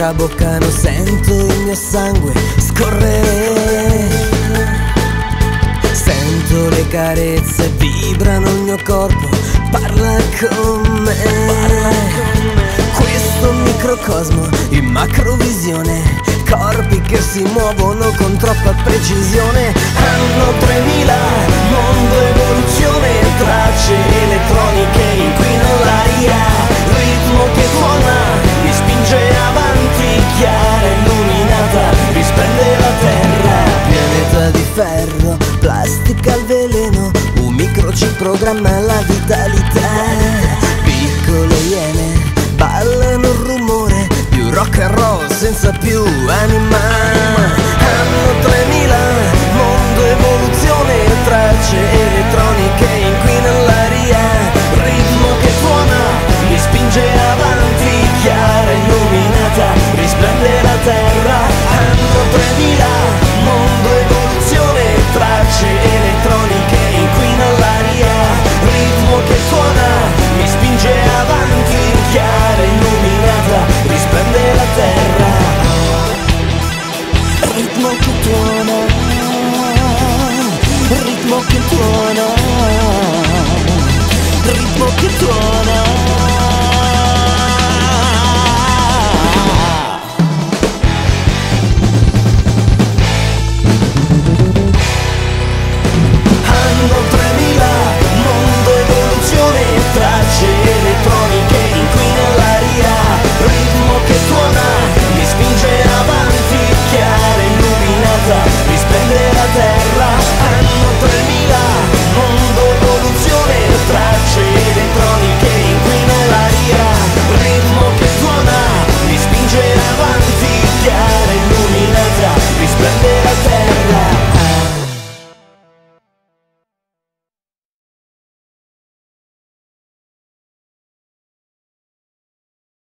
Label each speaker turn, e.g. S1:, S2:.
S1: traboccano, sento il mio sangue scorrere. Sento le carezze, vibrano il mio corpo, parla con me. Questo microcosmo in macrovisione, corpi che si muovono con troppa precisione. Anno 3000, mondo, evoluzione, tracce elettroniche inquinano l'aria. Ritmo che suona, mi spinge avanti, chiara, illuminata, risplende la terra. Pianeta di ferro, plastica al veleno, un micro ci programma la vitalità. Piccole iene ballano il rumore, più rock and roll senza più anima. Anno 3000, mondo, evoluzione, tracce elettroniche inquinano l'aria. Ritmo che suona, mi spinge avanti, chiara, illuminata, risplende la terra. Anno 3000, mondo, evoluzione, tracce elettroniche inquinano l'aria. Ritmo che suona, mi spinge avanti, chiara, illuminata, risplende la terra. Ritmo che tuona, ritmo che tuona, ritmo che tuona.